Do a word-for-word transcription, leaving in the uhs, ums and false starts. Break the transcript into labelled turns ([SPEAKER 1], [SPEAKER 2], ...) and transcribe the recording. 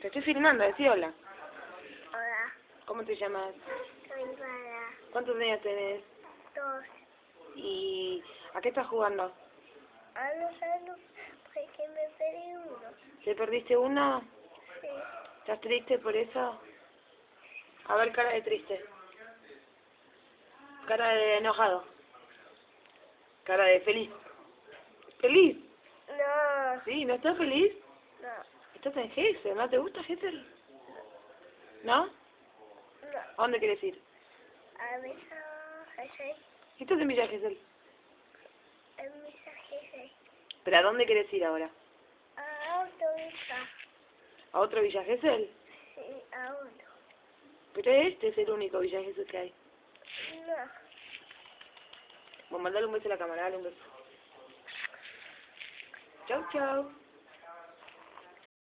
[SPEAKER 1] Te estoy filmando, decí hola.
[SPEAKER 2] Hola,
[SPEAKER 1] ¿Cómo te llamas?
[SPEAKER 2] soy Mara.
[SPEAKER 1] ¿Cuántos años tenés?
[SPEAKER 2] Dos.
[SPEAKER 1] ¿Y a qué estás jugando?
[SPEAKER 2] Ah, no sé, no, porque me perdí uno.
[SPEAKER 1] ¿Te perdiste uno?
[SPEAKER 2] Sí.
[SPEAKER 1] ¿Estás triste por eso? A ver, cara de triste. Cara de enojado. Cara de feliz. ¿Feliz?
[SPEAKER 2] No.
[SPEAKER 1] ¿Sí? ¿No estás feliz?
[SPEAKER 2] No.
[SPEAKER 1] ¿Estás en Gesell? ¿No te gusta Gesell? ¿No?
[SPEAKER 2] No.
[SPEAKER 1] ¿A dónde quieres ir?
[SPEAKER 2] A misa Jesús.
[SPEAKER 1] ¿Estás en Villa Gesell?
[SPEAKER 2] En misa Jesús.
[SPEAKER 1] ¿Pero a dónde quieres ir ahora?
[SPEAKER 2] A autovisa.
[SPEAKER 1] ¿A otro Villa Gesell?
[SPEAKER 2] Sí, a uno.
[SPEAKER 1] Pero este es el único Villa Gesell que hay.
[SPEAKER 2] No.
[SPEAKER 1] Bueno, mandale un beso a la cámara, dale un beso. Chau, chau.